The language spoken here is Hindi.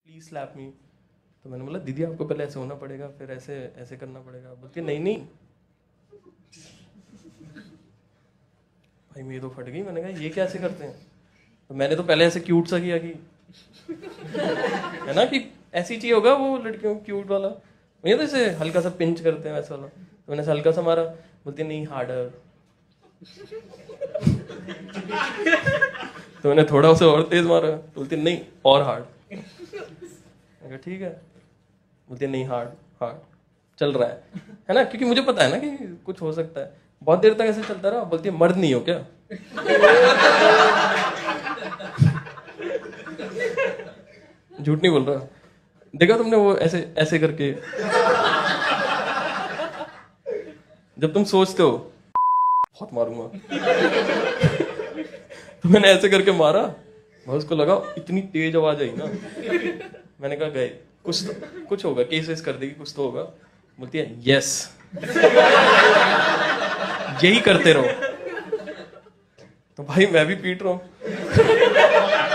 Please slap me. तो मैंने बोला दीदी आपको पहले ऐसे होना पड़ेगा, फिर ऐसे ऐसे करना पड़ेगा। बोलती नहीं नहीं भाई मेरी तो फट गई। मैंने कहा ये कैसे करते हैं? तो मैंने तो पहले ऐसे क्यूट सा किया कि है ना कि ऐसी चाहिए होगा वो लड़कियों क्यूट वाला, मुझे तो ऐसे हल्का सा पिंच करते हैं वैसा वाला। तो मैंने ऐसे हल्का सा मारा। बोलती नहीं हार्डर। तो मैंने थोड़ा उसे और तेज मारा। बोलती नहीं और हार्ड। मैंने कहा ठीक है। बोलती नहीं हार्ड हार्ड चल रहा है ना, क्योंकि मुझे पता है ना कि कुछ हो सकता है। बहुत देर तक ऐसे चलता रहा। बोलती है मर्द नहीं हो क्या? झूठ नहीं बोल रहा। देखा तुमने वो ऐसे ऐसे करके, जब तुम सोचते हो बहुत मारूंगा, तो मैंने ऐसे करके मारा। मैं उसको लगा इतनी तेज आवाज आई ना, मैंने कहा गए कुछ होगा, केस वेस कर देगी, कुछ तो होगा। बोलती है यस यही करते रहो। तो भाई मैं भी पीट रहा हूँ।